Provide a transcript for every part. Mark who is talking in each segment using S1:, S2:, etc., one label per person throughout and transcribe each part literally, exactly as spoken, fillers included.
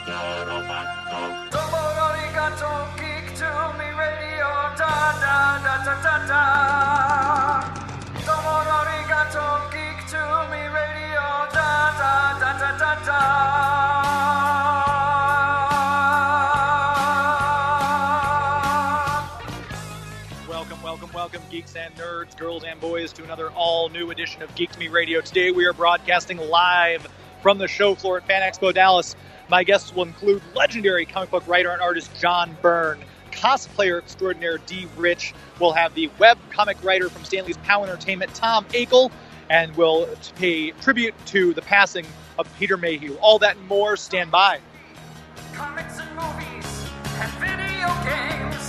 S1: Welcome, welcome, welcome, geeks and nerds, girls and boys, to another all-new edition of Geek to Me Radio. Today we are broadcasting live from the show floor at Fan Expo Dallas. My guests will include legendary comic book writer and artist John Byrne, cosplayer extraordinaire Dee Rich. We'll have the web comic writer from Stanley's Pow Entertainment, Tom Akel, and we'll pay tribute to the passing of Peter Mayhew. All that and more. Stand by.
S2: Comics and movies and video games.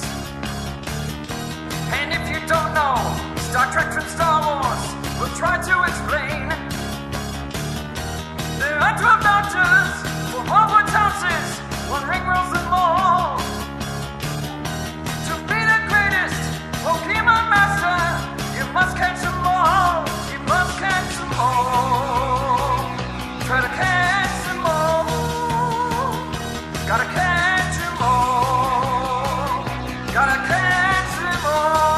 S2: And if you don't know Star Trek from Star Wars, we'll try to explain. There are twelve doctors for Hogwarts houses, one ring rules them all. To be the greatest Pokemon master, you must catch them all. You must catch them all. Try to catch them all. Gotta catch them all. Gotta catch them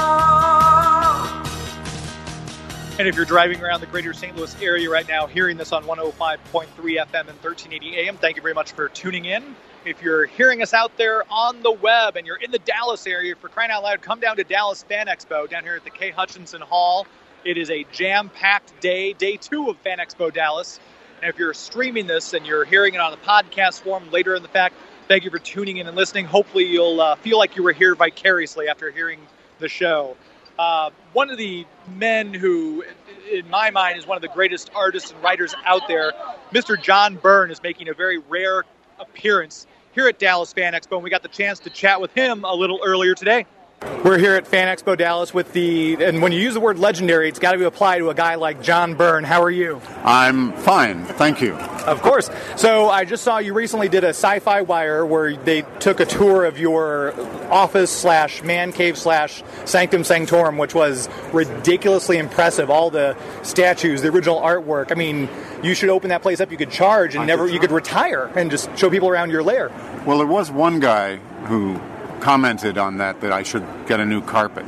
S2: all.
S1: And if you're driving around the greater Saint Louis area right now, hearing this on one oh five point three F M and thirteen eighty A M, thank you very much for tuning in. If you're hearing us out there on the web and you're in the Dallas area, for crying out loud, come down to Dallas Fan Expo down here at the K. Hutchinson Hall. It is a jam-packed day, day two of Fan Expo Dallas. And if you're streaming this and you're hearing it on the podcast form later in the fact, thank you for tuning in and listening. Hopefully you'll uh, feel like you were here vicariously after hearing the show. Uh, one of the men who, in my mind, is one of the greatest artists and writers out there, Mister John Byrne, is making a very rare appearance here at Dallas Fan Expo, and we got the chance to chat with him a little earlier today. We're here at Fan Expo Dallas with the, and when you use the word legendary, it's got to be applied to a guy like John Byrne. How are you?
S3: I'm fine, thank you.
S1: Of course. So I just saw you recently did a Sci-Fi Wire where they took a tour of your office slash man cave slash sanctum sanctorum, which was ridiculously impressive. All the statues, the original artwork. I mean, you should open that place up. You could charge and I never, could you could retire and just show people around your lair.
S3: Well, there was one guy who commented on that, that I should get a new carpet.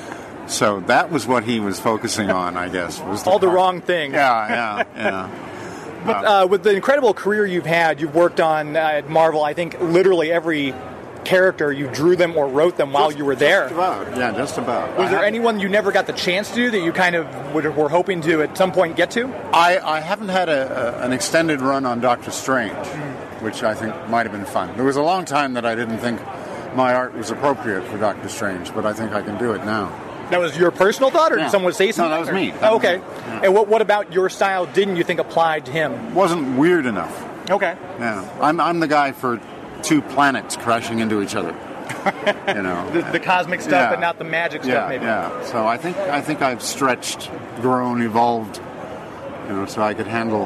S3: So that was what he was focusing on, I guess. Was the
S1: All the
S3: carpet.
S1: wrong thing.
S3: Yeah, yeah, yeah.
S1: But uh, with the incredible career you've had, you've worked on uh, at Marvel, I think literally every character, you drew them or wrote them while
S3: just,
S1: you were there.
S3: Just about, yeah, just about.
S1: Was
S3: I
S1: there
S3: have,
S1: anyone you never got the chance to do that you kind of would, were hoping to at some point get to?
S3: I, I haven't had a, a, an extended run on Doctor Strange, mm. which I think might have been fun. There was a long time that I didn't think my art was appropriate for Doctor Strange, but I think I can do it now.
S1: That was your personal thought, or
S3: yeah.
S1: did someone say something?
S3: No, that was
S1: or?
S3: me. That
S1: oh,
S3: was
S1: okay.
S3: me. Yeah.
S1: And what what about your style didn't you think applied to him?
S3: Wasn't weird enough.
S1: Okay.
S3: Yeah, I'm I'm the guy for two planets crashing into each other. You know,
S1: the, the cosmic stuff,
S3: yeah.
S1: but not the magic
S3: yeah,
S1: stuff. Maybe.
S3: Yeah. So I think I think I've stretched, grown, evolved. You know, so I could handle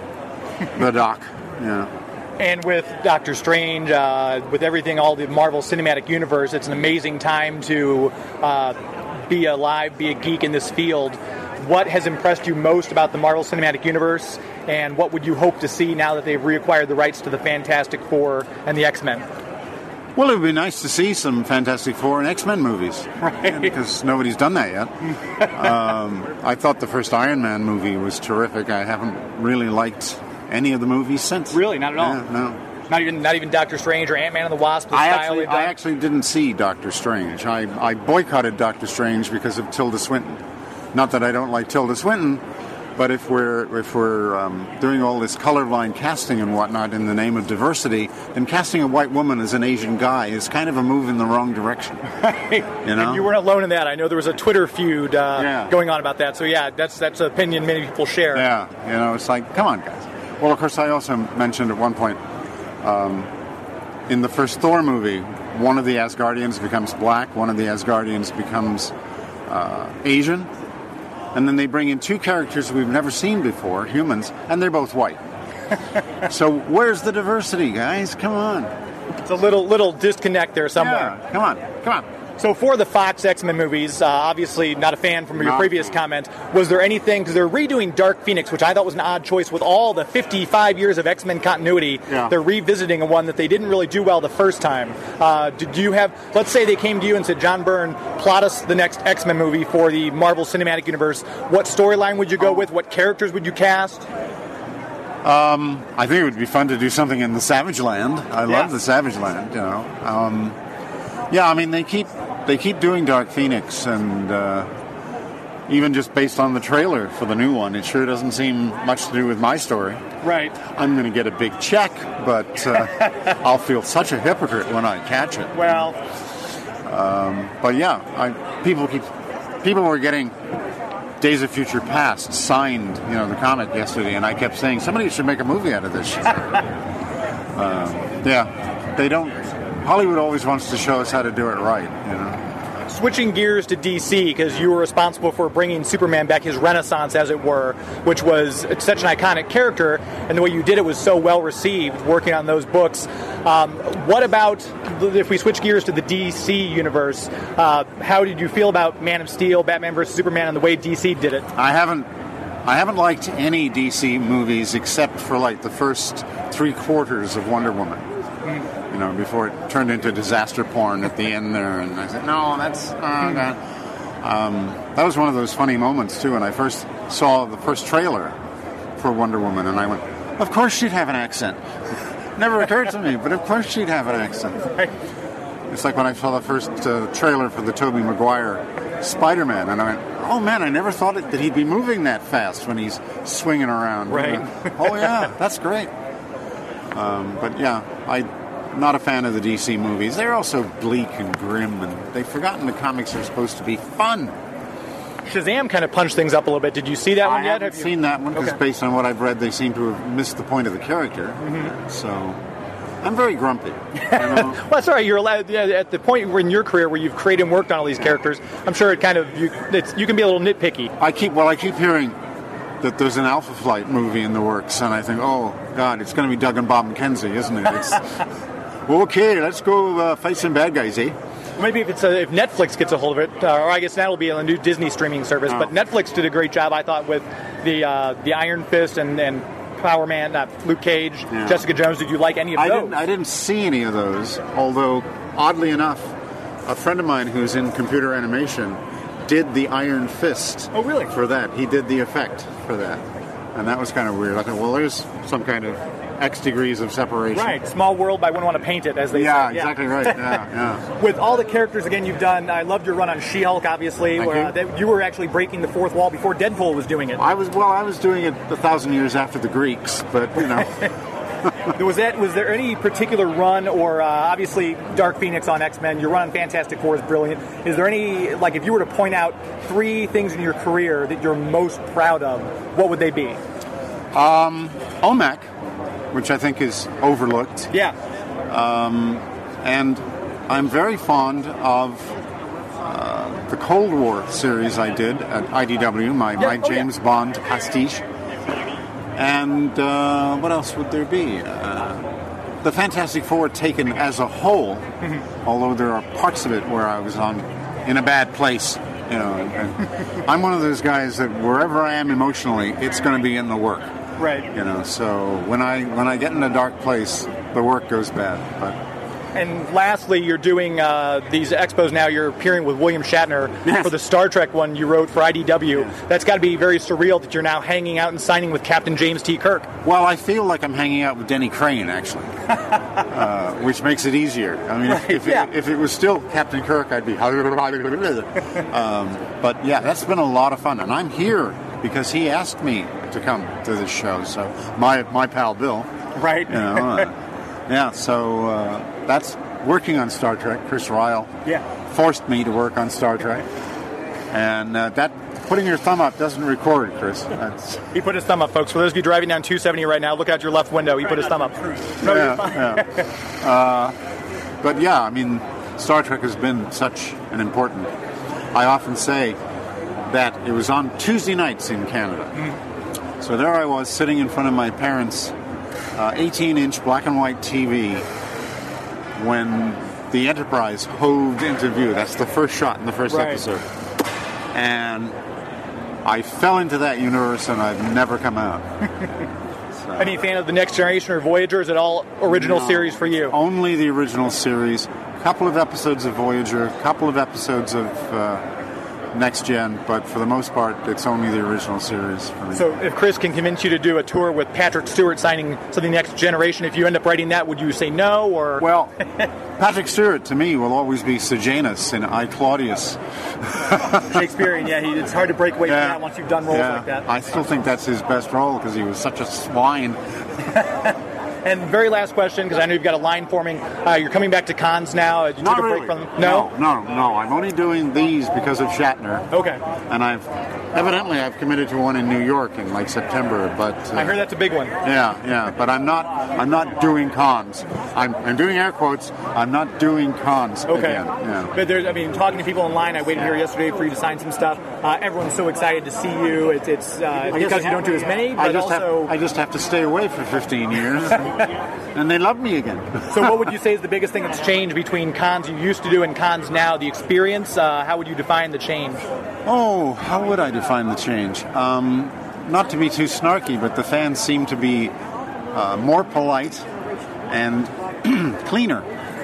S3: the Doc. Yeah.
S1: And with Doctor Strange, uh, with everything, all the Marvel Cinematic Universe, it's an amazing time to uh, be alive, be a geek in this field. What has impressed you most about the Marvel Cinematic Universe, and what would you hope to see now that they've reacquired the rights to the Fantastic Four and the X-Men?
S3: Well, it would be nice to see some Fantastic Four and X-Men movies,
S1: right?
S3: Because nobody's done that yet. um, I thought the first Iron Man movie was terrific. I haven't really liked any of the movies since.
S1: Really, not at all.
S3: Yeah, no,
S1: not even not even Doctor Strange or Ant-Man and the Wasp. The
S3: I
S1: style
S3: actually, I actually didn't see Doctor Strange. I, I boycotted Doctor Strange because of Tilda Swinton. Not that I don't like Tilda Swinton, but if we're if we're um, doing all this colorblind casting and whatnot in the name of diversity, then casting a white woman as an Asian guy is kind of a move in the wrong direction.
S1: Right.
S3: You know,
S1: and you weren't alone in that. I know there was a Twitter feud uh,
S3: yeah.
S1: going on about that. So yeah, that's that's an opinion many people share.
S3: Yeah, you know, it's like, come on, guys. Well, of course, I also mentioned at one point, um, in the first Thor movie, one of the Asgardians becomes black, one of the Asgardians becomes uh, Asian, and then they bring in two characters we've never seen before, humans, and they're both white. So where's the diversity, guys? Come on.
S1: It's a little little disconnect there somewhere.
S3: Yeah, come on, come on.
S1: So for the Fox X-Men movies, uh, obviously not a fan from your
S3: Not a
S1: previous
S3: fan.
S1: comment, was there anything, because they're redoing Dark Phoenix, which I thought was an odd choice with all the fifty-five years of X-Men continuity,
S3: Yeah.
S1: they're revisiting a one that they didn't really do well the first time. Uh, did you have, let's say they came to you and said, John Byrne, plot us the next X-Men movie for the Marvel Cinematic Universe. What storyline would you go with? What characters would you cast?
S3: I think it would be fun to do something in the Savage Land. I
S1: Yeah.
S3: love the Savage Land, you know. Um, yeah, I mean, they keep they keep doing Dark Phoenix, and uh, even just based on the trailer for the new one, it sure doesn't seem much to do with my story.
S1: Right.
S3: I'm going to get a big check, but uh, I'll feel such a hypocrite when I catch it.
S1: Well,
S3: But yeah, I, people keep people were getting Days of Future Past signed, you know, the comic yesterday, and I kept saying somebody should make a movie out of this. um, yeah, they don't. Hollywood always wants to show us how to do it right, you know.
S1: switching gears to D C, because you were responsible for bringing Superman back, his renaissance, as it were, which was such an iconic character, and the way you did it was so well received, working on those books. Um, what about, if we switch gears to the D C universe, uh, how did you feel about Man of Steel, Batman versus Superman, and the way D C did it?
S3: I haven't I haven't liked any D C movies except for like the first three quarters of Wonder Woman. Mm. You know, before it turned into disaster porn at the end there, and I said, no, that's uh, God. Um, that was one of those funny moments too. When I first saw the first trailer for Wonder Woman, and I went, of course she'd have an accent. Never occurred to me, but of course she'd have an accent. It's like when I saw the first uh, trailer for the Tobey Maguire Spider-Man, and I went, oh man, I never thought it, that he'd be moving that fast when he's swinging around.
S1: Right.
S3: Uh, oh yeah, that's great. Um, but yeah, I'm not a fan of the D C movies. They're also bleak and grim, and they've forgotten the comics are supposed to be fun.
S1: Shazam kind of punched things up a little bit. Did you see that one
S3: I
S1: yet?
S3: haven't
S1: Have you-
S3: seen that one because
S1: Okay.
S3: based on what I've read, they seem to have missed the point of the character.
S1: Mm-hmm.
S3: So I'm very grumpy. You know?
S1: Well, that's all right. You're allowed, yeah, at the point where in your career where you've created and worked on all these characters. I'm sure it kind of you. It's, you can be a little nitpicky.
S3: I keep well. I keep hearing that there's an Alpha Flight movie in the works, and I think, oh God, it's going to be Doug and Bob McKenzie, isn't it? It's, okay, let's go uh, fight some bad guys, eh?
S1: Maybe if it's a, if Netflix gets a hold of it, uh, or I guess that'll be on the new Disney streaming service.
S3: Oh.
S1: But Netflix did a great job, I thought, with the uh, the Iron Fist and, and Power Man, uh, Luke Cage,
S3: Yeah.
S1: Jessica Jones. Did you like any of
S3: I
S1: those?
S3: didn't. I didn't see any of those. Although, oddly enough, a friend of mine who's in computer animation did the Iron Fist.
S1: Oh, really?
S3: For that, he did the effect for that, and that was kind of weird. I thought, well, there's some kind of X degrees of separation.
S1: Right, small world, but I wouldn't want to paint it, as they
S3: Yeah,
S1: say.
S3: exactly right. Yeah, yeah.
S1: With all the characters, again, you've done, I loved your run on She-Hulk, obviously,
S3: Thank
S1: where
S3: you.
S1: uh, that you were actually breaking the fourth wall before Deadpool was doing it.
S3: I was well. I was doing it a thousand years after the Greeks, but you know.
S1: Was that? Was there any particular run, or uh, obviously Dark Phoenix on X-Men? Your run on Fantastic Four is brilliant. Is there any, like, if you were to point out three things in your career that you're most proud of, what would they be?
S3: O M A C, which I think is overlooked,
S1: Yeah.
S3: and I'm very fond of uh, the Cold War series I did at I D W, my, my
S1: oh, yeah.
S3: James Bond pastiche. And uh, what else would there be? Uh, the Fantastic Four taken as a whole,
S1: Mm-hmm.
S3: although there are parts of it where I was on in a bad place. You know, and, and I'm one of those guys that wherever I am emotionally, it's going to be in the work.
S1: Right.
S3: You know, so when I when I get in a dark place, the work goes bad. But
S1: And lastly, you're doing uh, these expos now. You're appearing with William Shatner
S3: Yes.
S1: for the Star Trek one you wrote for I D W.
S3: Yes.
S1: That's got to be very surreal that you're now hanging out and signing with Captain James T. Kirk.
S3: well, I feel like I'm hanging out with Denny Crane actually, uh, which makes it easier. I mean,
S1: Right,
S3: if, if,
S1: yeah.
S3: it, if it was still Captain Kirk, I'd be. um, but yeah, that's been a lot of fun, and I'm here because he asked me to come to this show. So my my pal Bill,
S1: Right.
S3: you know, uh, yeah. So uh, that's. Working on Star Trek, Chris Ryle
S1: Yeah.
S3: forced me to work on Star Trek, and uh, that putting your thumb up doesn't record, Chris. That's,
S1: He put his thumb up, folks. For those of you driving down two seventy right now, look out your left window. He put his thumb up. No, you're
S3: yeah,
S1: fine.
S3: yeah. Uh, but yeah, I mean, Star Trek has been such an important. I often say that it was on Tuesday nights in Canada,
S1: Mm.
S3: so there I was sitting in front of my parents' eighteen-inch black and white T V. When the Enterprise hove into view. That's the first shot in the first
S1: Right.
S3: episode. And I fell into that universe, and I've never come out. So,
S1: Any fan of the Next Generation or Voyager? Is it all original
S3: no,
S1: series for you?
S3: Only the original series. A couple of episodes of Voyager, a couple of episodes of uh, Next Gen, but for the most part, it's only the original series for me.
S1: So if Chris can convince you to do a tour with Patrick Stewart signing something Next Generation, if you end up writing that, would you say no? Or
S3: Well, Patrick Stewart, to me, will always be Sejanus in I, Claudius.
S1: Shakespearean, yeah, he, it's hard to break away from that once you've done roles
S3: yeah.
S1: like that.
S3: I still think that's his best role because he was such a swine.
S1: And very last question, because I know you've got a line forming. Uh, you're coming back to cons now. You
S3: Not
S1: took a
S3: really.
S1: break from them.
S3: No, no, no. I'm only doing these because of Shatner.
S1: Okay.
S3: And I've evidently I've committed to one in New York in like September, but uh,
S1: I heard that's a big one.
S3: Yeah, yeah. But I'm not. I'm not doing cons. I'm, I'm doing air quotes. I'm not doing cons
S1: Okay.
S3: again. Yeah.
S1: But there's, I mean, talking to people online, I waited here yesterday for you to sign some stuff. Uh, everyone's so excited to see you. It's, it's uh,
S3: I guess
S1: because you don't do as many,
S3: I
S1: but
S3: just
S1: also.
S3: have I just have to stay away for fifteen years, and they love me again.
S1: So what would you say is the biggest thing that's changed between cons you used to do and cons now? The experience? Uh, how would you define the change?
S3: Oh, how would I define the change? Um, not to be too snarky, but the fans seem to be uh, more polite and cleaner.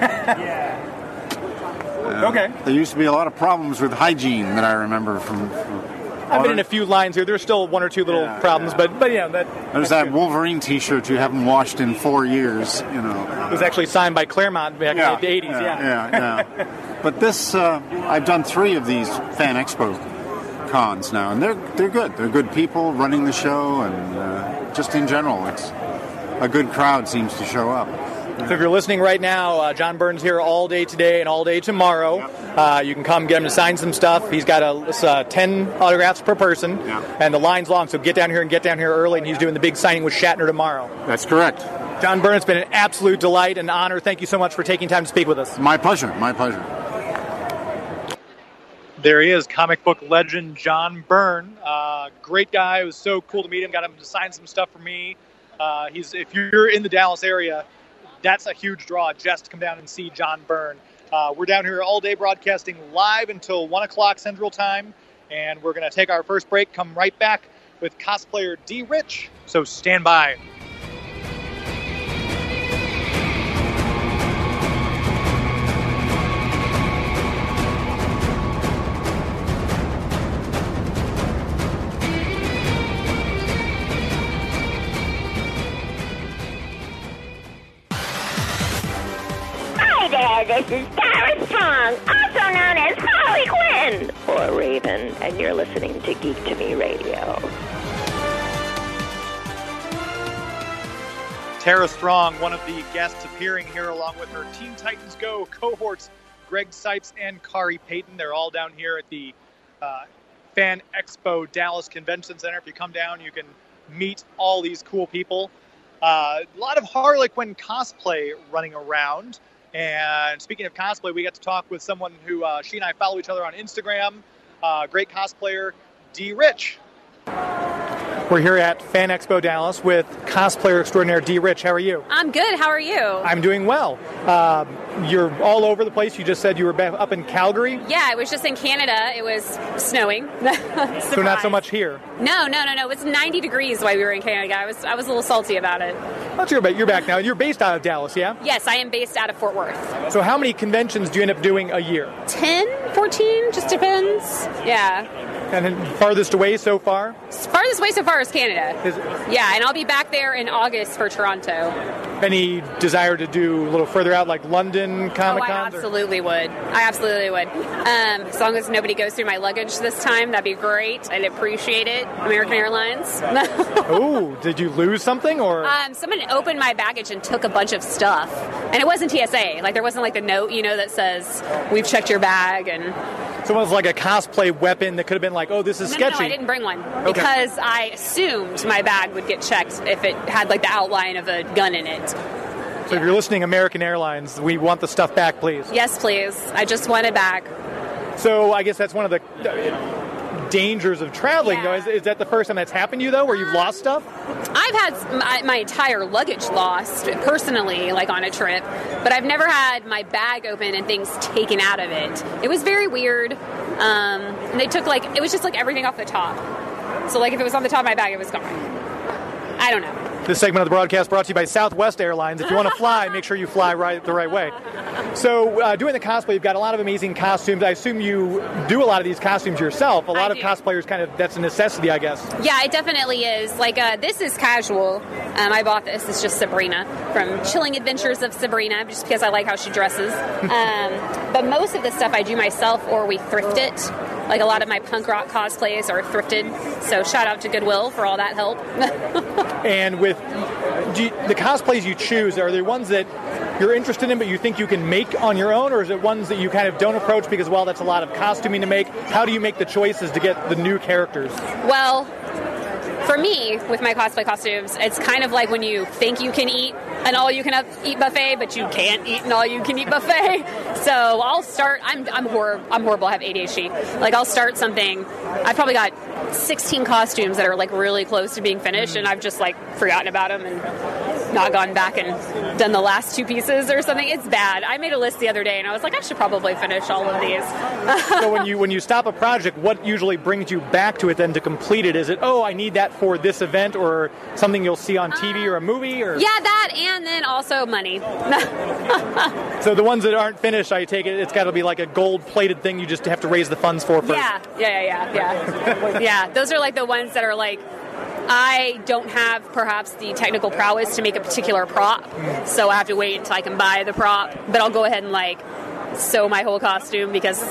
S3: Uh,
S1: Okay.
S3: There used to be a lot of problems with hygiene that I remember from. from
S1: I've been in a few lines here. There's still one or two little
S3: Yeah,
S1: problems,
S3: yeah.
S1: but but yeah, that
S3: There's
S1: that's
S3: that
S1: good.
S3: Wolverine T-shirt you haven't washed in four years. You know.
S1: It was actually signed by Claremont back in the eighties. Yeah.
S3: yeah, yeah. But this, uh, I've done three of these Fan Expo cons now, and they're they're good. They're good people running the show, and uh, just in general, it's a good crowd seems to show up.
S1: So if you're listening right now, uh, John Byrne's here all day today and all day tomorrow. Uh, you can come get him to sign some stuff. He's got a, it's, uh, ten autographs per person,
S3: Yeah.
S1: and the line's long. So get down here and get down here early. And he's doing the big signing with Shatner tomorrow.
S3: That's correct.
S1: John Byrne, it's been an absolute delight and honor. Thank you so much for taking time to speak with us.
S3: My pleasure. My pleasure.
S1: There he is, comic book legend John Byrne. Uh, great guy. It was so cool to meet him. Got him to sign some stuff for me. Uh, he's if you're in the Dallas area, that's a huge draw just to come down and see John Byrne. Uh, we're down here all day broadcasting live until one o'clock Central Time, and we're going to take our first break, come right back with cosplayer D. Rich. So stand by.
S4: Hi there, this is Tara Strong, also known as Harley Quinn, or Raven, and you're listening to Geek to Me Radio.
S1: Tara Strong, one of the guests appearing here along with her Teen Titans Go cohorts, Greg Sipes and Kari Payton. They're all down here at the uh, Fan Expo Dallas Convention Center. If you come down, you can meet all these cool people. Uh, a lot of Harley Quinn cosplay running around. And speaking of cosplay, we got to talk with someone who uh, she and I follow each other on Instagram. Uh, great cosplayer, D. Rich. We're here at Fan Expo Dallas with cosplayer extraordinaire D. Rich. How are you?
S5: I'm good. How are you?
S1: I'm doing well. Um, you're all over the place. You just said you were back up in Calgary.
S5: Yeah, I was just in Canada. It was snowing.
S1: So not so much here.
S5: No, no, no, no. It was ninety degrees while we were in Canada. I was I was a little salty about it.
S1: Well, you're back. You're back now. You're based out of Dallas, yeah?
S5: Yes, I am based out of Fort Worth.
S1: So how many conventions do you end up doing a year?
S5: ten, fourteen, just depends. Yeah.
S1: And then farthest away so far?
S5: Farthest way so far is Canada.
S1: Is
S5: Yeah, and I'll be back there in August for Toronto.
S1: any desire to do a little further out, like London
S5: Oh,
S1: Comic
S5: I
S1: Con?
S5: absolutely would. I absolutely would. Um, as long as nobody goes through my luggage this time, that'd be great. I'd appreciate it. American Airlines.
S1: Oh, did you lose something or?
S5: Um, someone opened my baggage and took a bunch of stuff, and it wasn't T S A. Like there wasn't like the note, you know, that says we've checked your bag. And
S1: So it was like a cosplay weapon that could have been like, oh, this is
S5: no,
S1: sketchy.
S5: no, no, I didn't bring one
S1: Okay.
S5: because I assumed my bag would get checked if it had like the outline of a gun in it.
S1: So if you're listening, American Airlines, we want the stuff back, please.
S5: Yes, please. I just want it back.
S1: So I guess that's one of the uh, dangers of traveling,
S5: Yeah.
S1: though. Is, is that the first time that's happened to you, though, where you've lost stuff?
S5: I've I've had my, my entire luggage lost personally, like on a trip, but I've never had my bag open and things taken out of it. It was very weird. Um, and they took like, it was just like everything off the top. So like if it was on the top of my bag, it was gone. I don't know.
S1: This segment of the broadcast brought to you by Southwest Airlines. If you want to fly, make sure you fly right the right way. So, uh, doing the cosplay, you've got a lot of amazing costumes. I assume you do a lot of these costumes yourself. A lot
S5: I
S1: of
S5: do.
S1: cosplayers kind of, that's a necessity, I guess.
S5: Yeah, it definitely is. Like, uh, this is casual. Um, I bought this. It's just Sabrina from Chilling Adventures of Sabrina, just because I like how she dresses. Um, but most of the stuff I do myself, or we thrift it. Like, a lot of my punk rock cosplays are thrifted. So, shout out to Goodwill for all that help.
S1: And with do you, the cosplays you choose, are there ones that you're interested in but you think you can make on your own, or is it ones that you kind of don't approach because, well, that's a lot of costuming to make? How do you make the choices to get the new characters?
S5: Well, for me, with my cosplay costumes, it's kind of like when you think you can eat an all-you-can-eat buffet, but you can't eat an all-you-can-eat buffet. So I'll start. I'm I'm horrible. I'm horrible. I have A D H D. Like I'll start something. I've probably got sixteen costumes that are like really close to being finished, and I've just like forgotten about them and not gone back and done the last two pieces or something. It's bad. I made a list the other day, and I was like, I should probably finish all of these.
S1: So when you when you stop a project, what usually brings you back to it then to complete it? Is it, oh, I need that for this event, or something you'll see on T V or a movie? Or
S5: Yeah, that, and then also money.
S1: So the ones that aren't finished, I take it, it's got to be like a gold-plated thing you just have to raise the funds for first.
S5: Yeah, yeah, yeah, yeah, yeah. Yeah, those are like the ones that are like, I don't have perhaps the technical prowess to make a particular prop, so I have to wait until I can buy the prop. But I'll go ahead and like sew my whole costume because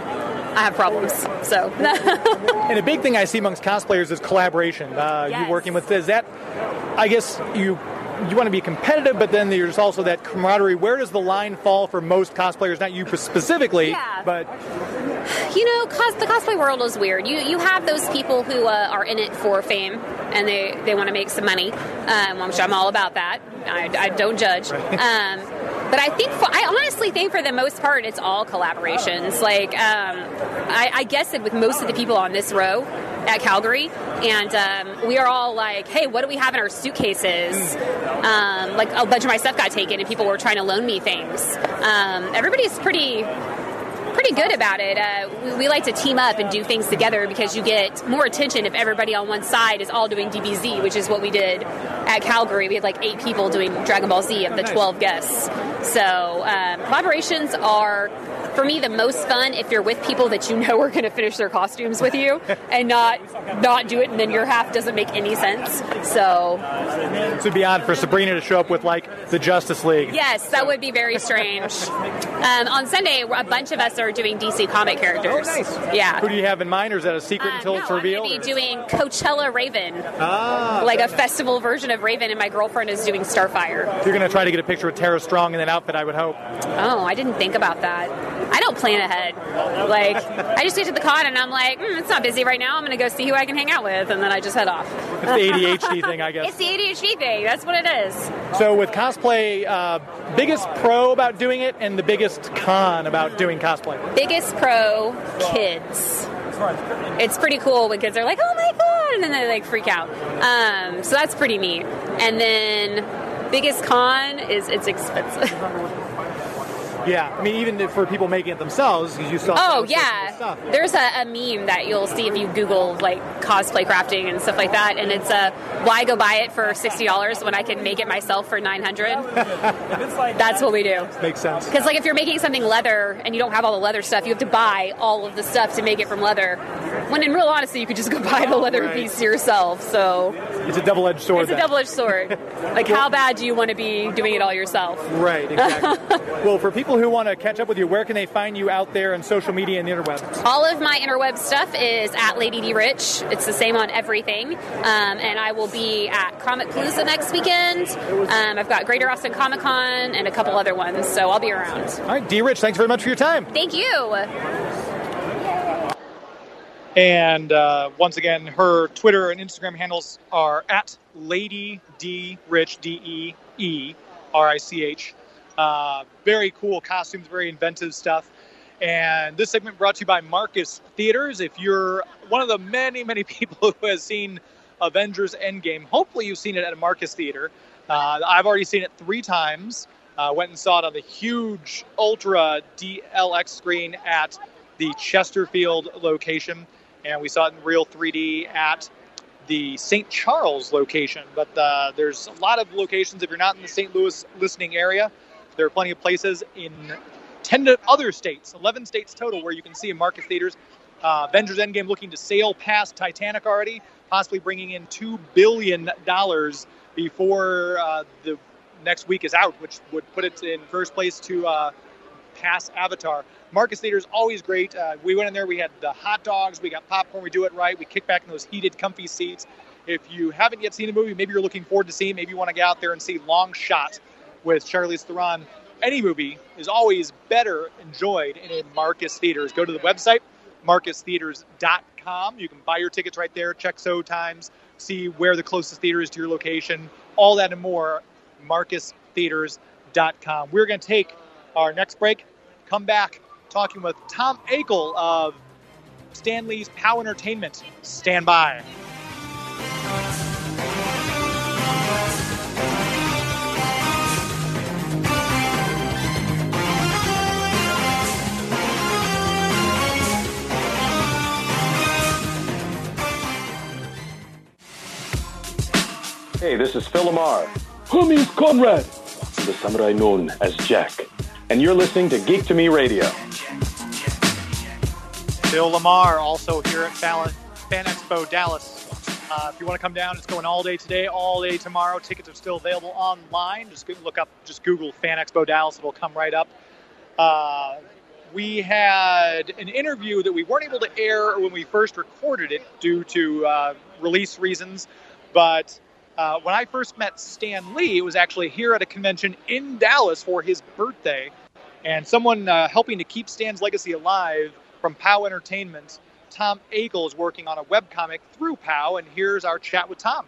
S5: I have problems. So.
S1: And a big thing I see amongst cosplayers is collaboration. Uh,
S5: Yes.
S1: You working with, is that, I guess you you want to be competitive, but then there's also that camaraderie. Where does the line fall for most cosplayers? Not you specifically,
S5: Yeah.
S1: but
S5: You know, cos- the cosplay world is weird. You you have those people who uh, are in it for fame, and they, they want to make some money, um, which I'm all about that. I, I don't judge. Um, but I think, for, I honestly think for the most part, it's all collaborations. Like, um, I, I guess it with most of the people on this row at Calgary, and um, we are all like, hey, what do we have in our suitcases? Um, like, a bunch of my stuff got taken, and people were trying to loan me things. Um, everybody's pretty... pretty good about it. Uh, we, we like to team up and do things together because you get more attention if everybody on one side is all doing D B Z, which is what we did at Calgary. We had like eight people doing Dragon Ball Z of the twelve guests. So um, collaborations are, for me, the most fun if you're with people that you know are going to finish their costumes with you and not not do it, and then your half doesn't make any sense. So
S1: it would be odd for Sabrina to show up with like the Justice League.
S5: yes, that would be very strange. Um, on Sunday, a bunch of us are doing D C comic characters.
S1: Oh, nice.
S5: Yeah.
S1: Who do you have in mind, or is that a secret
S5: Uh,
S1: until
S5: no,
S1: it's
S5: I'm
S1: revealed?
S5: going to be doing Coachella Raven,
S1: Ah,
S5: like a festival version of Raven, and my girlfriend is doing Starfire.
S1: you're going to try to get a picture with Tara Strong in that outfit, I would hope.
S5: Oh, I didn't think about that. I don't plan ahead. Like, I just get to the con and I'm like, mm, it's not busy right now. I'm going to go see who I can hang out with, and then I just head off.
S1: It's the A D H D thing, I guess.
S5: It's the A D H D thing. That's what it is.
S1: So with cosplay, uh, biggest pro about doing it and the biggest con about doing cosplay?
S5: Biggest pro, kids. It's pretty cool when kids are like, oh my god, and then they like freak out. Um, so that's pretty neat. And then biggest con is it's expensive.
S1: Yeah, I mean, even for people making it themselves, because you saw.
S5: Oh
S1: all sorts of
S5: yeah,
S1: stuff.
S5: there's a, a meme that you'll see if you Google like cosplay crafting and stuff like that, and it's a why go buy it for sixty dollars when I can make it myself for nine hundred. That's what we do.
S1: Makes sense.
S5: Because like if you're making something leather and you don't have all the leather stuff, you have to buy all of the stuff to make it from leather. When in real honesty, you could just go buy the leather
S1: Right.
S5: piece yourself. So
S1: It's a double-edged sword.
S5: it's a
S1: then.
S5: double-edged sword. Like how bad do you want to be doing it all yourself?
S1: Right, exactly. Well, for people who want to catch up with you, where can they find you out there on social media and the interwebs?
S5: All of my interweb stuff is at Lady D Rich. It's the same on everything. Um, and I will be at Comic Palooza next weekend. Um, I've got Greater Austin Comic Con and a couple other ones, so I'll be around.
S1: All right, D. Rich, thanks very much for your time.
S5: Thank you.
S1: And uh, once again, her Twitter and Instagram handles are at Lady D Rich, D E E R I C H. Uh, very cool costumes, very inventive stuff. And this segment brought to you by Marcus Theaters. If you're one of the many, many people who has seen Avengers Endgame. Hopefully you've seen it at a Marcus Theater. Uh, I've already seen it three times. Uh, went and saw it on the huge Ultra D L X screen at the Chesterfield location, and we saw it in real three D at the Saint Charles location. But uh, there's a lot of locations. If you're not in the Saint Louis listening area, there are plenty of places in ten other states, eleven states total, where you can see in Marcus Theaters. Uh, Avengers Endgame looking to sail past Titanic already, possibly bringing in two billion dollars before uh, the next week is out, which would put it in first place to uh, pass Avatar. Marcus Theater is always great. Uh, we went in there, we had the hot dogs, we got popcorn, we do it right, we kick back in those heated, comfy seats. If you haven't yet seen the movie, maybe you're looking forward to seeing, maybe you want to get out there and see Long Shot with Charlize Theron. Any movie is always better enjoyed in a Marcus Theaters. Go to the website, marcus theaters dot com. You can buy your tickets right there, check show times, see where the closest theater is to your location, all that and more, marcus theaters dot com. We're going to take our next break, come back talking with Tom Akel of Stan Lee's POW Entertainment. Stand by.
S6: Hey, this is Phil Lamar.
S7: Homies Conrad.
S6: The samurai known as Jack. And you're listening to Geek to Me Radio.
S1: Phil Lamar, also here at Fan Expo Dallas. Uh, if you want to come down, it's going all day today, all day tomorrow. Tickets are still available online. Just look up, just Google Fan Expo Dallas. It'll come right up. Uh, we had an interview that we weren't able to air when we first recorded it due to uh, release reasons. But Uh, when I first met Stan Lee, it was actually here at a convention in Dallas for his birthday. And someone uh, helping to keep Stan's legacy alive from POW Entertainment, Tom Akel, is working on a webcomic through POW. And here's our chat with Tom.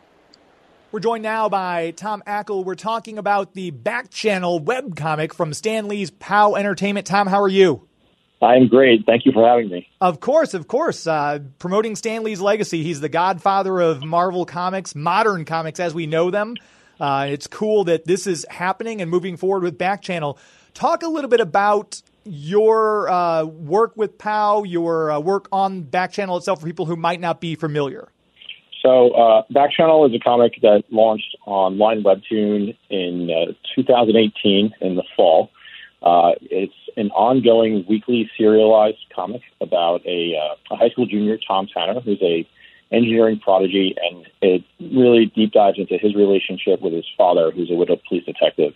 S8: We're joined now by Tom Akel. We're talking about the Back Channel webcomic from Stan Lee's POW Entertainment. Tom, how are you?
S7: I'm great. Thank you for having me.
S8: Of course, of course. Uh, promoting Stan Lee's legacy. He's the godfather of Marvel Comics, modern comics as we know them. Uh, it's cool that this is happening and moving forward with Back Channel. Talk a little bit about your uh, work with POW, your uh, work on Back Channel itself for people who might not be familiar.
S7: So uh, Back Channel is a comic that launched on Line Webtoon in uh, two thousand eighteen in the fall. Uh, it's an ongoing weekly serialized comic about a, uh, a high school junior, Tom Tanner, who's a engineering prodigy, and it really deep dives into his relationship with his father, who's a widowed police detective.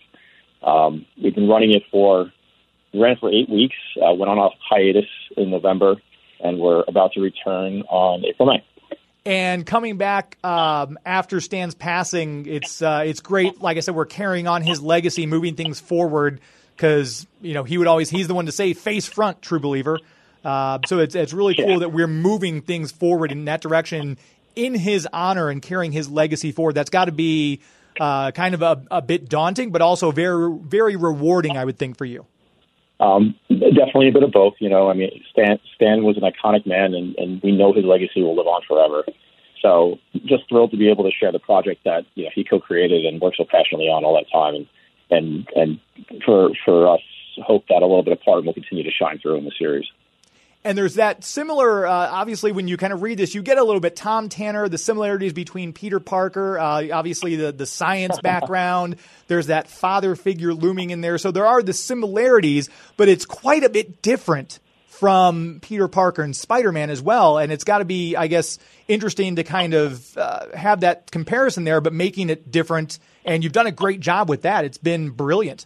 S7: Um, we've been running it for, we ran it for eight weeks, uh, went on a hiatus in November, and we're about to return on April ninth.
S8: And coming back um, after Stan's passing, it's uh, it's great. Like I said, we're carrying on his legacy, moving things forward. Because, you know, he would always, he's the one to say face front, true believer. Uh, so it's it's really cool yeah. that we're moving things forward in that direction in his honor and carrying his legacy forward. That's got to be uh, kind of a, a bit daunting, but also very, very rewarding, I would think, for you.
S7: Um, definitely a bit of both. You know, I mean, Stan, Stan was an iconic man, and, and we know his legacy will live on forever. So just thrilled to be able to share the project that, you know, he co-created and worked so passionately on all that time. And And and for for us, hope that a little bit of part will continue to shine through in the series.
S8: And there's that similar, uh, obviously, when you kind of read this, you get a little bit Tom Tanner, the similarities between Peter Parker, uh, obviously the, the science background. There's that father figure looming in there. So there are the similarities, but it's quite a bit different from Peter Parker and Spider-Man as well. And it's got to be, I guess, interesting to kind of uh, have that comparison there, but making it different. And you've done a great job with that. It's been brilliant.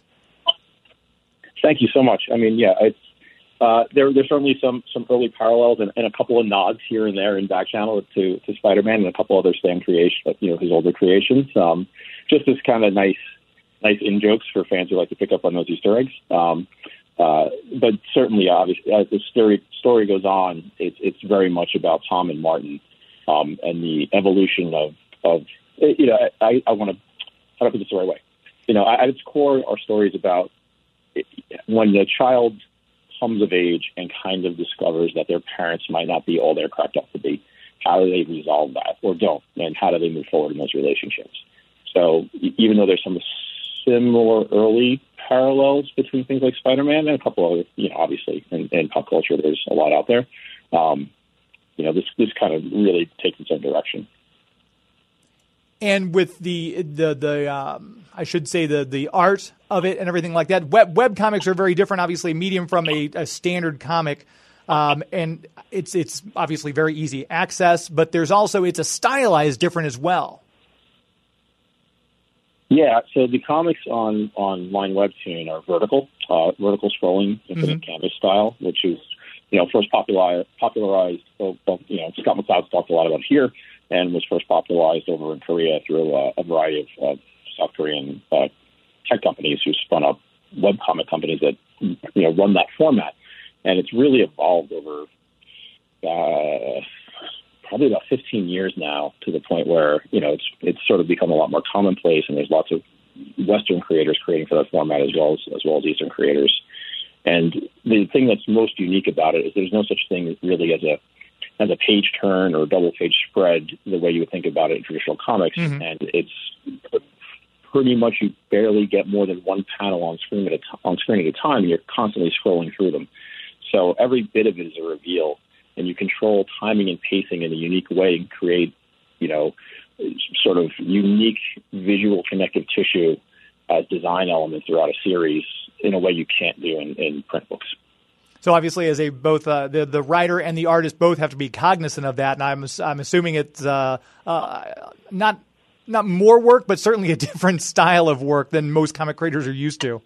S7: Thank you so much. I mean, yeah, it's uh, there. There's certainly some some early parallels and, and a couple of nods here and there in Back Channel to to Spider-Man and a couple other Stan creations, you know, his older creations. Um, just as kind of nice, nice in jokes for fans who like to pick up on those Easter eggs. Um, uh, but certainly, obviously, as the story story goes on, it's it's very much about Tom and Martin um, and the evolution of of you know. I, I want to. How do I put this the right way? You know, at its core, our story is about when the child comes of age and kind of discovers that their parents might not be all they're cracked up to be. how do they resolve that or don't, and how do they move forward in those relationships? So even though there's some similar early parallels between things like Spider-Man and a couple other, you know, obviously in, in pop culture, there's a lot out there. Um, you know, this this kind of really takes its own direction.
S8: And with the the the um, I should say the the art of it and everything like that, web web comics are very different. Obviously, medium from a, a standard comic, um, and it's it's obviously very easy access. But there's also it's a stylized different as well.
S7: Yeah, so the comics on on Line Webtoon are vertical, uh, vertical scrolling, infinite mm-hmm. canvas style, which is you know first popularized popularized. So, you know, Scott McCloud's talked a lot about here, and was first popularized over in Korea through uh, a variety of uh, South Korean uh, tech companies who spun up webcomic companies that you know run that format, and it's really evolved over uh, probably about fifteen years now to the point where you know it's it's sort of become a lot more commonplace, and there's lots of Western creators creating for that format as well as as well as Eastern creators. And the thing that's most unique about it is there's no such thing really as a as a page turn or a double page spread the way you would think about it in traditional comics. Mm-hmm. And it's pretty much you barely get more than one panel on screen at a t- on screen at a time, and you're constantly scrolling through them. So every bit of it is a reveal, and you control timing and pacing in a unique way and create, you know, sort of unique visual connective tissue as design elements throughout a series in a way you can't do in, in print books.
S8: So obviously, as a both uh, the the writer and the artist both have to be cognizant of that, and I'm I'm assuming it's uh, uh, not not more work, but certainly a different style of work than most comic creators are used to.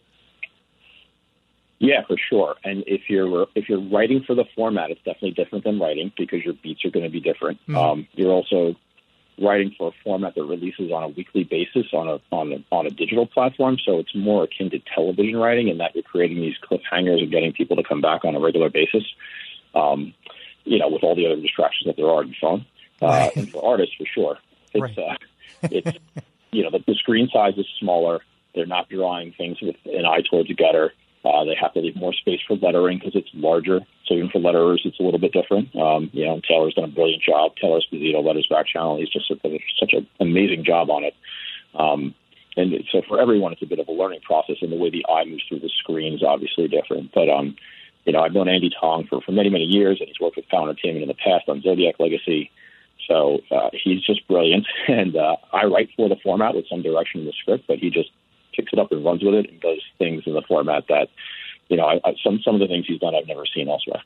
S7: Yeah, for sure. And if you're if you're writing for the format, it's definitely different than writing because your beats are going to be different. Mm-hmm. Um, you're also writing for a format that releases on a weekly basis on a on a on a digital platform, so it's more akin to television writing in that you're creating these cliffhangers and getting people to come back on a regular basis. Um, you know, with all the other distractions that there are on your phone, uh, right. And for artists, for sure, it's right. uh, it's you know the, the screen size is smaller. They're not drawing things with an eye towards a gutter. Uh, they have to leave more space for lettering because it's larger. So even for letterers, it's a little bit different. Um, you know, Taylor's done a brilliant job. Taylor Esposito, Letters Back Channel, he's just done such an amazing job on it. Um, and so for everyone, it's a bit of a learning process, and the way the eye moves through the screen is obviously different. But, um, you know, I've known Andy Tong for, for many, many years, and he's worked with Power Entertainment in the past on Zodiac Legacy. So uh, he's just brilliant. And uh, I write for the format with some direction in the script, but he just picks it up and runs with it and does things in the format that, you know, I, I, some some of the things he's done I've never seen elsewhere.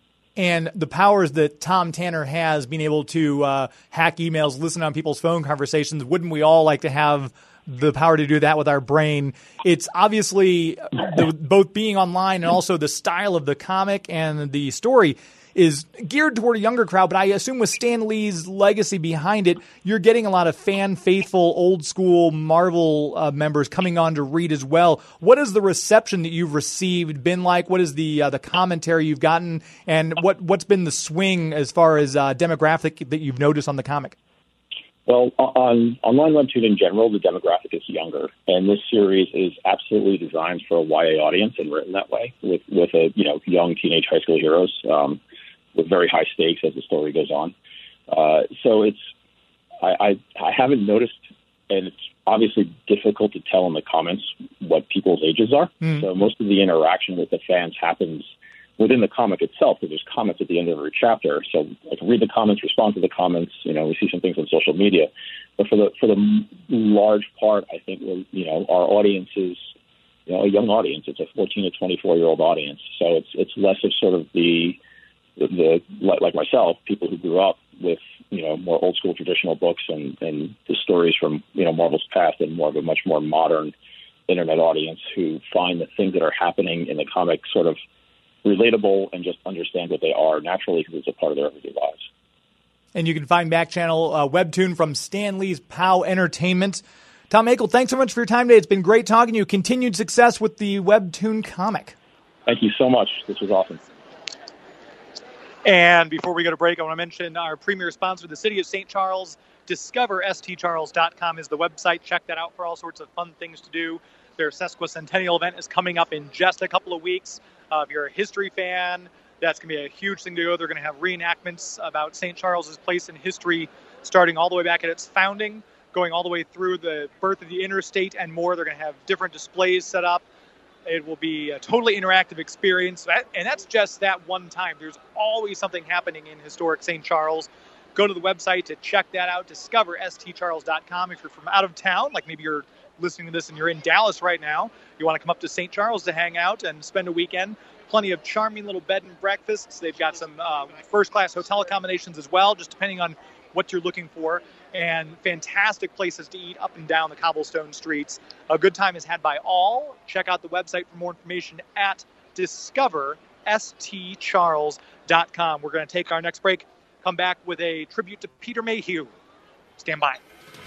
S8: And the powers that Tom Tanner has, being able to uh, hack emails, listen on people's phone conversations, wouldn't we all like to have the power to do that with our brain? It's obviously the, both being online and also the style of the comic and the story is geared toward a younger crowd, but I assume with Stan Lee's legacy behind it, you're getting a lot of fan-faithful, old-school Marvel uh, members coming on to read as well. What has the reception that you've received been like? What is the uh, the commentary you've gotten? And what, what's been the swing as far as uh, demographic that you've noticed on the comic?
S7: Well, on Online Webtoon in general, the demographic is younger, and this series is absolutely designed for a Y A audience and written that way with, with a you know young teenage high school heroes. Um, with very high stakes as the story goes on. Uh, so it's, I, I, I haven't noticed, and it's obviously difficult to tell in the comments what people's ages are. Mm. So most of the interaction with the fans happens within the comic itself, because there's comments at the end of every chapter. So I can read the comments, respond to the comments, you know, we see some things on social media. But for the, for the large part, I think, you know, our audience is, you know, a young audience. It's a fourteen to twenty-four year old audience. So it's, it's less of sort of the, the like myself, people who grew up with, you know, more old school traditional books and, and the stories from, you know, Marvel's past, and more of a much more modern internet audience who find the things that are happening in the comic sort of relatable and just understand what they are naturally because it's a part of their everyday lives.
S8: And you can find Back Channel uh, Webtoon from Stan Lee's Pow Entertainment. Tom Akel, thanks so much for your time today. It's been great talking to you. Continued success with the Webtoon comic.
S7: Thank you so much. This was awesome.
S1: And before we go to break, I want to mention our premier sponsor, the City of Saint Charles. Discover S T Charles dot com is the website. Check that out for all sorts of fun things to do. Their sesquicentennial event is coming up in just a couple of weeks. Uh, if you're a history fan, That's going to be a huge thing to go. They're going to have reenactments about Saint Charles's place in history, starting all the way back at its founding, going all the way through the birth of the interstate and more. They're going to have different displays set up. It will be a totally interactive experience, and that's just that one time. There's always something happening in historic Saint Charles. Go to the website to check that out, discover S T charles dot com. If you're from out of town, like maybe you're listening to this and you're in Dallas right now, you want to come up to Saint Charles to hang out and spend a weekend. Plenty of charming little bed and breakfasts. They've got some uh, first-class hotel accommodations as well, just depending on what you're looking for, and fantastic places to eat up and down the cobblestone streets. A good time is had by all. Check out the website for more information at discover S T charles dot com. We're going to take our next break, come back with a tribute to Peter Mayhew. Stand by.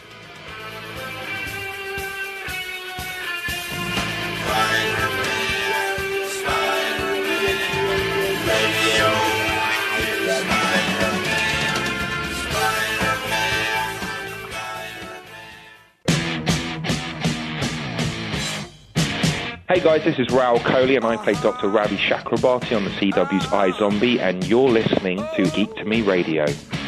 S9: Hey guys, this is Raoul Coley and I play Doctor Ravi Chakrabarti on the C W's iZombie, and you're listening to Geek to Me Radio.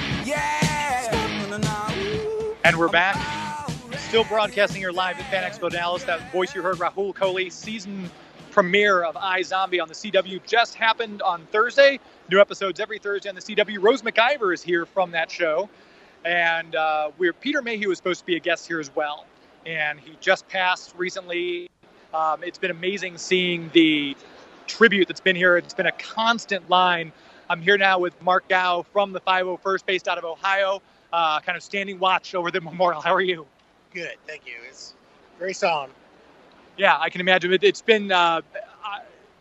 S1: And we're back. Still broadcasting here live at Fan Expo Dallas. That voice you heard, Rahul Kohli, season premiere of iZombie on the C W just happened on Thursday. New episodes every Thursday on the C W. Rose McIver is here from that show. And uh, we're Peter Mayhew is supposed to be a guest here as well. And he just passed recently. Um, it's been amazing seeing the tribute that's been here. It's been a constant line. I'm here now with Mark Gow from the five oh first, based out of Ohio, uh, kind of standing watch over the memorial. How are you?
S10: Good, thank you. It's very solemn.
S1: Yeah, I can imagine. It, it's been uh, uh,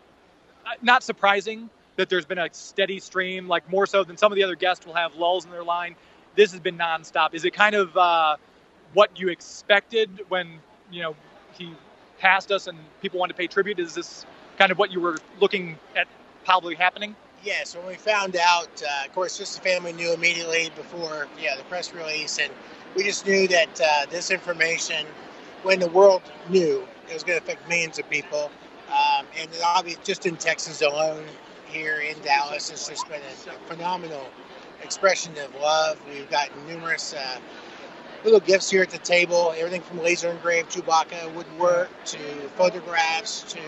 S1: not surprising that there's been a steady stream, like more so than some of the other guests will have lulls in their line. This has been nonstop. Is it kind of uh, what you expected when, you know, he passed us and people wanted to pay tribute? Is this kind of what you were looking at probably happening?
S10: Yes, when we found out, uh, of course, just the family knew immediately before yeah, the press release, and we just knew that uh, this information, when the world knew, it was going to affect millions of people. Um, and obviously, just in Texas alone, here in Dallas, it's just been a phenomenal expression of love. We've gotten numerous uh, little gifts here at the table, everything from laser engraved Chewbacca woodwork to photographs to,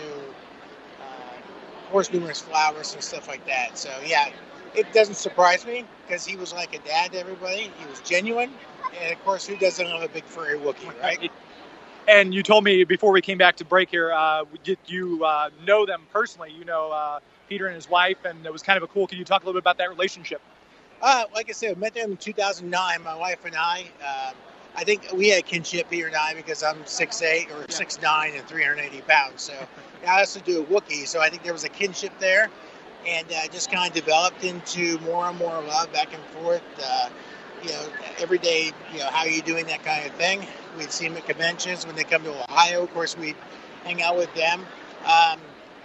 S10: uh, of course, numerous flowers and stuff like that. So, yeah, it doesn't surprise me because he was like a dad to everybody. He was genuine. And, of course, who doesn't love a big furry Wookiee, right?
S1: And you told me before we came back to break here, uh, did you uh, know them personally? You know uh, Peter and his wife, and it was kind of a cool. Can you talk a little bit about that relationship?
S10: Uh, like I said, I met them in two thousand nine, my wife and I. Um, I think we had kinship, Peter and I, because I'm six eight or six nine and three hundred eighty pounds. So I also do a Wookiee, so I think there was a kinship there. And uh, just kind of developed into more and more love back and forth. Uh, you know, every day, you know, how are you doing, that kind of thing. We'd see them at conventions. When they come to Ohio, of course, we'd hang out with them. Um,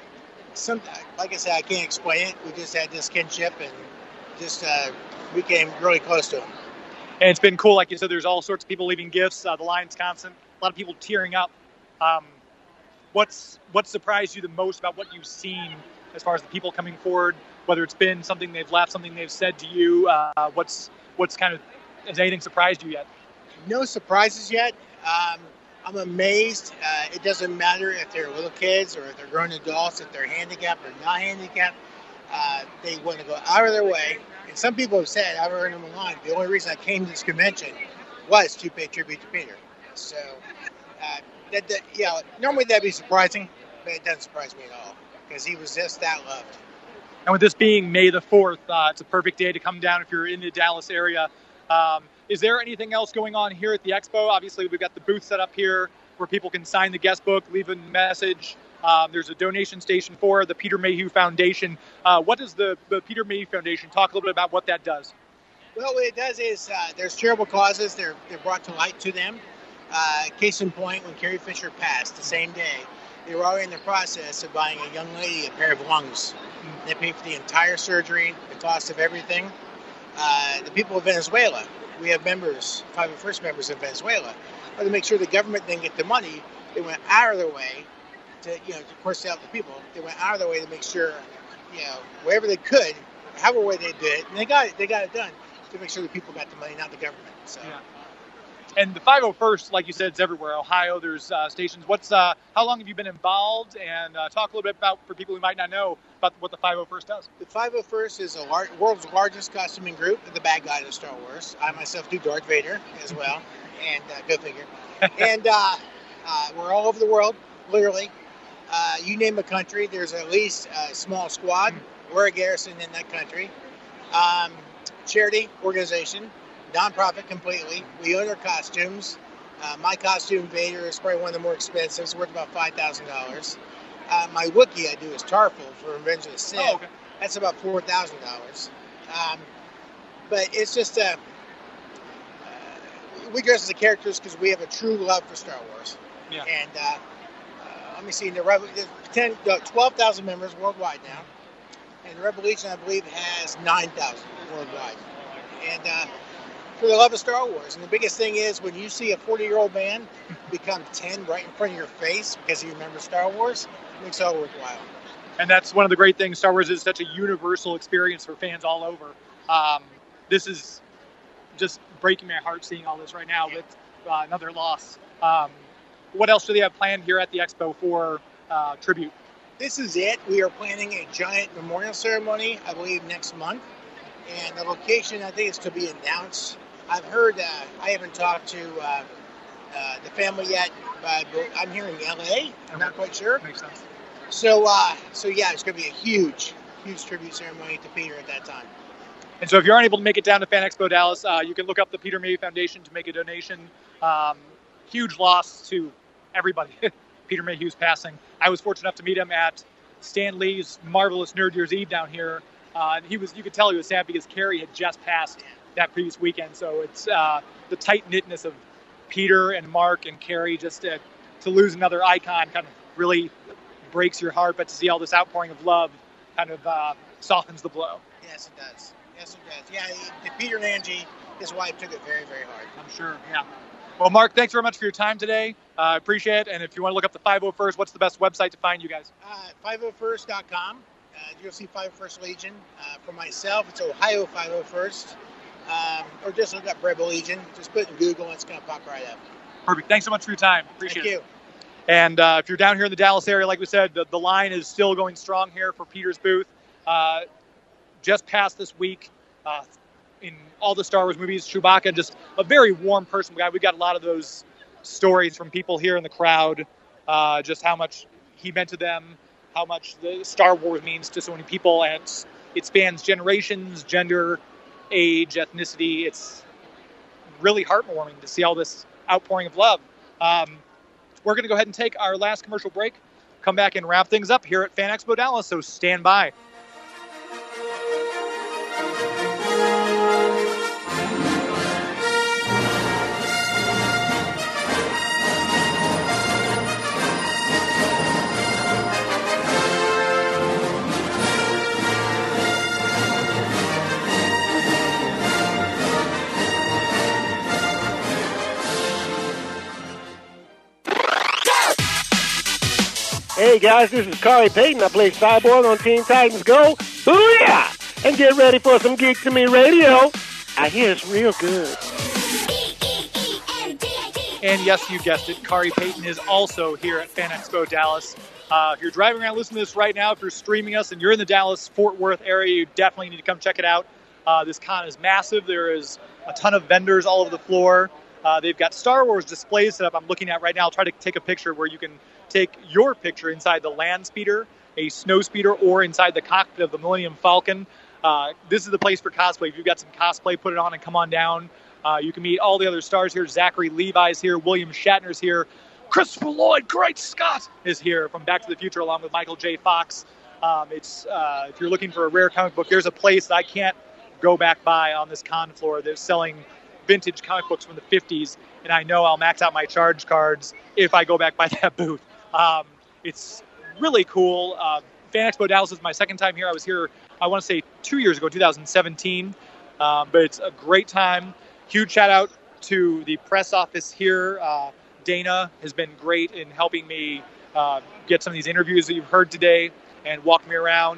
S10: some, like I said, I can't explain it. We just had this kinship and just uh, became really close to them.
S1: And it's been cool. Like you said, there's all sorts of people leaving gifts. Uh, the line's constant. A lot of people tearing up. Um, what's what surprised you the most about what you've seen as far as the people coming forward, whether it's been something they've left, something they've said to you? Uh, what's what's kind of, has anything surprised you yet?
S10: No surprises yet. Um, I'm amazed. Uh, it doesn't matter if they're little kids or if they're grown adults, if they're handicapped or not handicapped. Uh, they want to go out of their way. And some people have said, I've heard them online, the only reason I came to this convention was to pay tribute to Peter. So, uh, that, that, yeah, normally that'd be surprising, but it doesn't surprise me at all because he was just that loved.
S1: And with this being May the fourth, uh, it's a perfect day to come down if you're in the Dallas area. Um, is there anything else going on here at the expo? Obviously, we've got the booth set up here where people can sign the guest book, leave a message. Um, there's a donation station for the Peter Mayhew Foundation. Uh, what does the, the Peter Mayhew Foundation, talk a little bit about what that does?
S10: Well, what it does is uh, there's charitable causes. They're, they're brought to light to them. Uh, case in point, when Carrie Fisher passed the same day, they were already in the process of buying a young lady a pair of lungs. Mm-hmm. They paid for the entire surgery, the cost of everything. Uh, the people of Venezuela, we have members, five of the first members of Venezuela, but to make sure the government didn't get the money, they went out of their way to, you know, of course, to help the people. They went out of their way to make sure you know, wherever they could, however way they did it, and they got it. They got it done to make sure the people got the money, not the government. So.
S1: Yeah. And the five oh first, like you said, it's everywhere. Ohio, there's uh, stations. What's uh, how long have you been involved? And uh, talk a little bit about, for people who might not know, about what the five oh first does.
S10: The five oh first is the lar- world's largest costuming group, the bad guy of Star Wars. I myself do Darth Vader as well, and uh, go figure. and uh, uh, we're all over the world, literally. Uh, you name a country, there's at least a small squad. Mm-hmm. We're a garrison in that country. Um, charity organization. Non-profit completely. We own our costumes. Uh, my costume, Vader, is probably one of the more expensive. It's worth about five thousand dollars. Uh, my Wookiee I do is Tarful for Revenge of the Sith.
S1: Oh, okay.
S10: That's about four thousand dollars. Um, but it's just a... Uh, we dress as the characters because we have a true love for Star Wars.
S1: Yeah.
S10: And uh, uh, let me see. The Rebel, ten, uh, twelve thousand members worldwide now. And the Rebel Legion, I believe, has nine thousand worldwide. And... Uh, for the love of Star Wars. And the biggest thing is when you see a forty-year-old man become ten right in front of your face because he remembers Star Wars, it makes it all worthwhile.
S1: And that's one of the great things. Star Wars is such a universal experience for fans all over. Um, this is just breaking my heart seeing all this right now yeah. with uh, another loss. Um, what else do they have planned here at the Expo for uh, tribute?
S10: This is it. We are planning a giant memorial ceremony, I believe, next month. And the location, I think, is to be announced. I've heard, uh, I haven't talked to uh, uh, the family yet, but I'm hearing L A. I'm not quite sure.
S1: Makes sense.
S10: So, uh, so yeah, it's going to be a huge, huge tribute ceremony to Peter at that time.
S1: And so if you aren't able to make it down to Fan Expo Dallas, uh, you can look up the Peter Mayhew Foundation to make a donation. Um, huge loss to everybody. Peter Mayhew's passing. I was fortunate enough to meet him at Stan Lee's marvelous Nerd Year's Eve down here. Uh, and he was, you could tell he was sad because Carrie had just passed that previous weekend. So it's uh, the tight-knitness of Peter and Mark and Carrie, just to, to lose another icon kind of really breaks your heart. But to see all this outpouring of love kind of uh, softens the blow.
S10: Yes, it does. Yes, it does. Yeah, he, Peter and Angie, his wife, took it very, very hard.
S1: I'm sure, yeah. Well, Mark, thanks very much for your time today. I uh, appreciate it. And if you want to look up the five oh first, what's the best website to find you guys?
S10: Uh, five oh first dot com. Uh, you'll see five oh first Legion. Uh, for myself, it's Ohio five oh first. Um, or just look up Rebel Legion. Just put in Google and it's going to pop right up.
S1: Perfect. Thanks so much for your time. Appreciate
S10: Thank
S1: it.
S10: you.
S1: And uh, if you're down here in the Dallas area, like we said, the, the line is still going strong here for Peter's booth. Uh, just passed this week uh, in all the Star Wars movies, Chewbacca, just a very warm person. We got a lot of those stories from people here in the crowd, uh, just how much he meant to them, how much the Star Wars means to so many people, and it's, it spans generations, gender, age, ethnicity. It's really heartwarming to see all this outpouring of love. Um, we're going to go ahead and take our last commercial break, come back and wrap things up here at Fan Expo Dallas, so stand by.
S11: Hey guys, this is Corey Payton. I play Cyborg on Teen Titans Go. Booyah! And get ready for some Geek to Me Radio. I hear it's real good.
S1: And yes, you guessed it, Corey Payton is also here at Fan Expo Dallas. Uh, if you're driving around listening to this right now, if you're streaming us and you're in the Dallas-Fort Worth area, you definitely need to come check it out. Uh, this con is massive. There is a ton of vendors all over the floor. Uh, they've got Star Wars displays set up. I'm looking at right now. I'll try to take a picture where you can take your picture inside the land speeder, a snow speeder, or inside the cockpit of the Millennium Falcon. Uh, this is the place for cosplay. If you've got some cosplay, put it on and come on down. Uh, you can meet all the other stars here. Zachary Levi's here. William Shatner's here. Christopher Lloyd, Great Scott, is here from Back to the Future along with Michael J. Fox. Um, it's uh, if you're looking for a rare comic book, here's a place that I can't go back by on this con floor. They're selling vintage comic books from the fifties, and I know I'll max out my charge cards if I go back by that booth. Um, it's really cool. Uh, Fan Expo Dallas is my second time here. I was here, I want to say, two years ago, two thousand seventeen. Um, but it's a great time. Huge shout out to the press office here. Uh, Dana has been great in helping me uh, get some of these interviews that you've heard today and walk me around.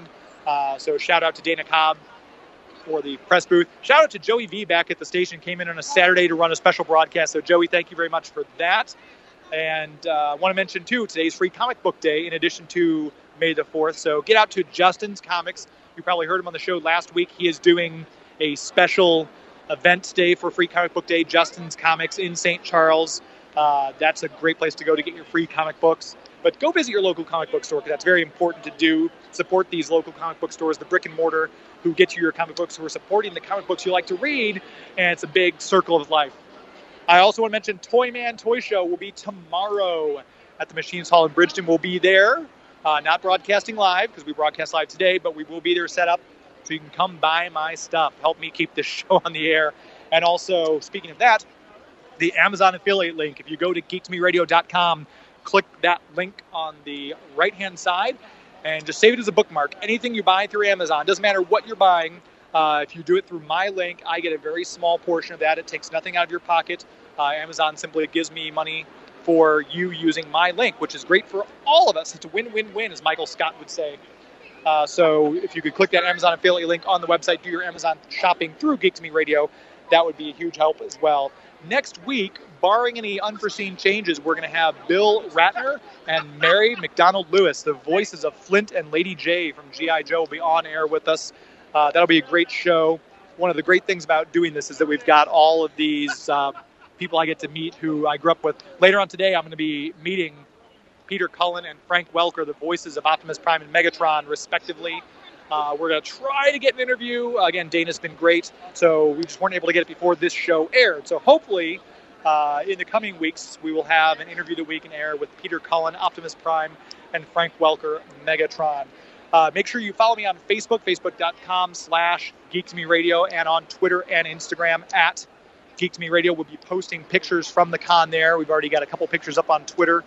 S1: Uh, so shout out to Dana Cobb for the press booth. Shout out to Joey V back at the station. Came in on a Saturday to run a special broadcast. So Joey, thank you very much for that. And uh, I want to mention, too, today's Free Comic Book Day in addition to May the fourth. So get out to Justin's Comics. You probably heard him on the show last week. He is doing a special event today for Free Comic Book Day, Justin's Comics in Saint Charles. Uh, that's a great place to go to get your free comic books. But go visit your local comic book store, because that's very important to do. Support these local comic book stores, the brick and mortar, who get you your comic books, who are supporting the comic books you like to read, and it's a big circle of life. I also want to mention Toy Man Toy Show will be tomorrow at the Machines Hall in Bridgeton. We'll be there, uh, not broadcasting live, because we broadcast live today, but we will be there set up so you can come buy my stuff. Help me keep this show on the air. And also, speaking of that, the Amazon affiliate link. If you go to geek to me radio dot com, click that link on the right-hand side, and just save it as a bookmark. Anything you buy through Amazon, doesn't matter what you're buying, uh, if you do it through my link, I get a very small portion of that. It takes nothing out of your pocket. Uh, Amazon simply gives me money for you using my link, which is great for all of us. It's a win-win-win, as Michael Scott would say. Uh, so if you could click that Amazon affiliate link on the website, do your Amazon shopping through Geek to Me Radio, that would be a huge help as well. Next week, barring any unforeseen changes, we're going to have Bill Ratner and Mary McDonald-Lewis, the voices of Flint and Lady J from G I. Joe, will be on air with us. Uh, that'll be a great show. One of the great things about doing this is that we've got all of these uh, people I get to meet who I grew up with. Later on today, I'm going to be meeting Peter Cullen and Frank Welker, the voices of Optimus Prime and Megatron, respectively. Uh, we're going to try to get an interview. Again, Dana's been great, so we just weren't able to get it before this show aired. So hopefully, uh, in the coming weeks, we will have an interview that we can air with Peter Cullen, Optimus Prime, and Frank Welker, Megatron. Uh, make sure you follow me on Facebook, facebook.com slash Geek to Me Radio, and on Twitter and Instagram at Geek to Me Radio. We'll be posting pictures from the con there. We've already got a couple pictures up on Twitter.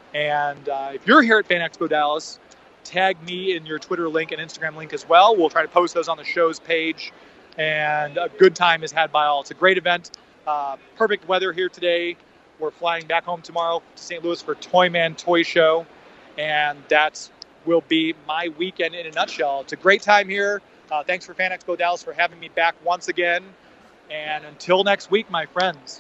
S1: And uh, if you're here at Fan Expo Dallas, tag me in your Twitter link and Instagram link as well. We'll try to post those on the show's page. And a good time is had by all. It's a great event. Uh, perfect weather here today. We're flying back home tomorrow to Saint Louis for Toy Man Toy Show. And that will be my weekend in a nutshell. It's a great time here. Uh, thanks for Fan Expo Dallas for having me back once again. And until next week, my friends.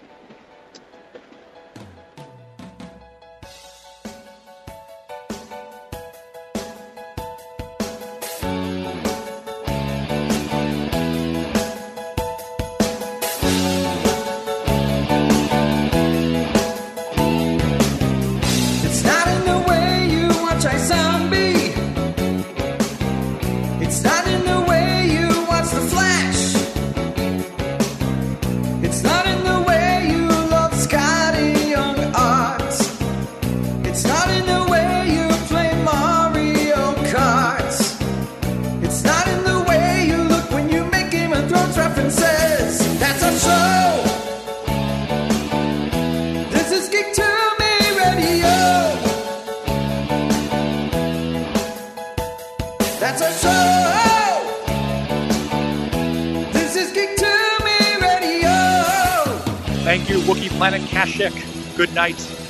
S2: That's a show. This is Geek to Me Radio.
S1: Thank you, Wookiee Planet Kashyyyk. Good night.